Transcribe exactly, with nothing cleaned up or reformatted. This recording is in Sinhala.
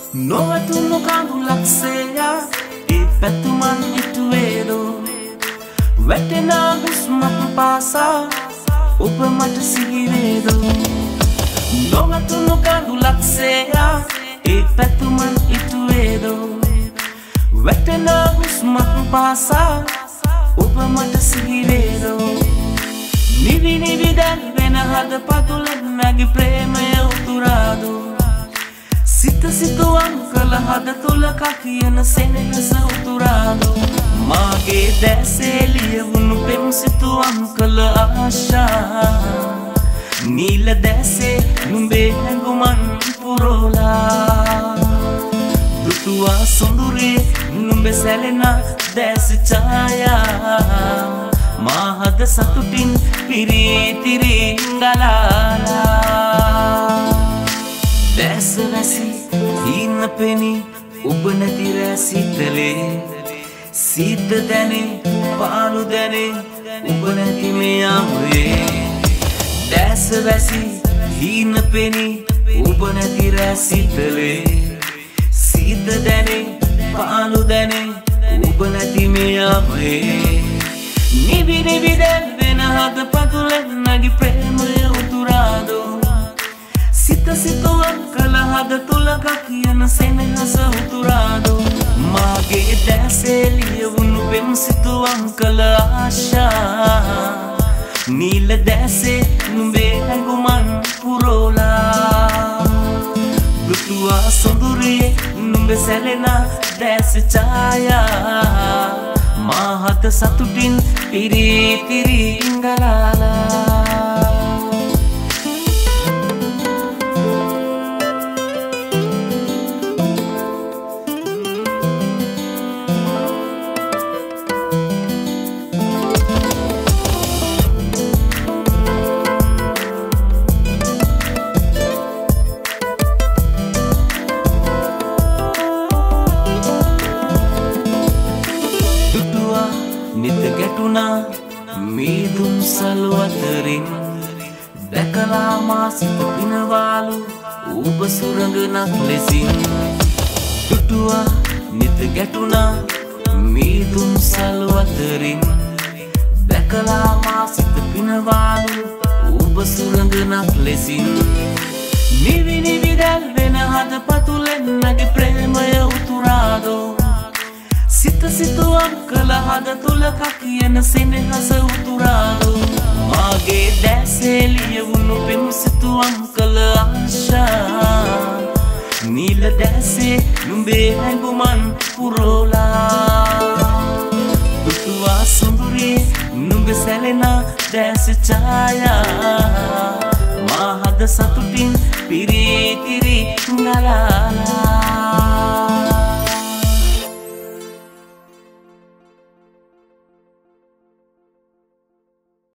නොවැතුණු කඳුලක්සේයා ඒ පැතුමන් ඉටුවේදෝ වැටෙන හුස්මක් පාසා ඔබ මට සිහිවේදෝ නොවැතුණු කඳුලක්සේයා ඒ පැතුමන් ඉටුවේදෝ වැටෙන හුස්මක් පාසා ඔබ මට සිහිවේදෝ නිවි නිවි දැන් වෙන හද පතුලෙන් නැගි ප්‍රේමය උතුරාදෝ සිත සිතුවම් කළ හද තුල කකියන සෙනෙහස උතුරාදෝ මාගේ දැසේ ලියවුණු පෙම් සිතුවම් කළ ආශා නීල දැසේ නුඹේ හැඟුමන් පුරෝලා දුටුවා සොඳුරේ නුඹේ සැලෙන දැස ඡායා මාහද සතුටින් පිරිතිරින් ගලාලා දැස වැසි හින්න පෙනි ඔබ නැති රෑ සිතලේ සීත දැනේ පාළු දැනේ ඔබ නැති මේ යාමේ දැස වැසි හින්න පෙනි ඔබ නැති රෑ සිතලේ සීත දැනේ පාළු දැනේ ඔබ නැති මේ යාමේ නිවි නිවි දැන් වෙන හද පතුලෙන් නැගි ප්‍රේමය උතුරාදෝ සිත සිතුවම් කළ හද තුල කකියන සෙනෙහස උතුරාදෝ මාගේ දැසේ ලියවුණු පෙම් සිතුවම් කළ ආශා නීල දැසේ නුඹේ හැඟුමන් පුරෝලා දුටුවා සොඳුරේ නුඹේ සැලෙන දැස ඡායා මාහත සතුටින් පිරිතිරින් ගලාලා නිත ගැටුණා මීදුම් සලු අතරින් දැකලා මා සිත පිනවාලු ඔබ සුරඟනක් ලෙසින් දුටුවා නිත ගැටුණා මීදුම් සලු අතරින් දැකලා මා සිත පිනවාලු ඔබ සුරඟනක් ලෙසින් නිවි නිවි දැල් වෙන හද පතුලෙන් නැගි ප්‍රේමය උතුරාදෝ සිත සිතුවම් කළ හද තුල කකියන සෙනෙහස උතුරාදෝ මාගේ දැසේ ලියවුණු පෙම් සිතුවම් කළ ආශා නීල දැසේ නුඹේ හැඟුමන් පුරෝලා දුටුවා සොඳුරේ නුඹේ සැලෙන දැස ඡායා මාහද සතුටින් පිරිතිරින් ගලාලා